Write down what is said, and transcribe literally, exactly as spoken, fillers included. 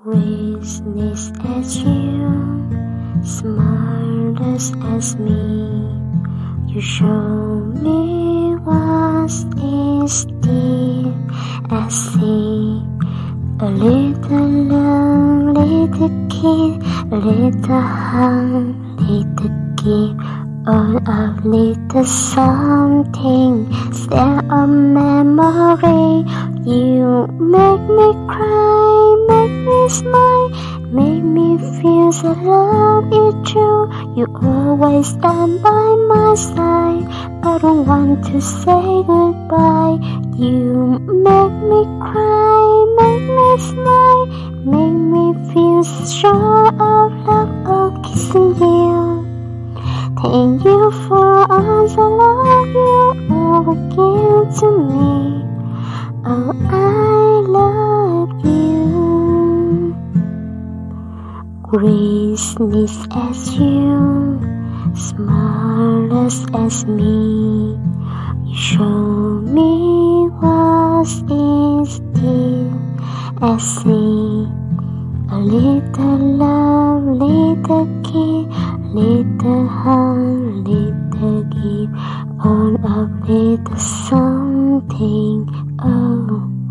Graceless as you, smileless as me. You show me what is still I see. A little love, little kid, a little hug, little gift, all of little something, still a memory. You make me cry, make me smile, make me feel the love is true. You always stand by my side, I don't want to say goodbye. You make me cry, make me smile, make me feel sure of love of kissing you. Thank you for all the love you ever give to me. Oh, I love you. Graceless as you, smileless as me. You show me what is still I see. A little love, little kid, little hug, little gift, all of little something. Oh.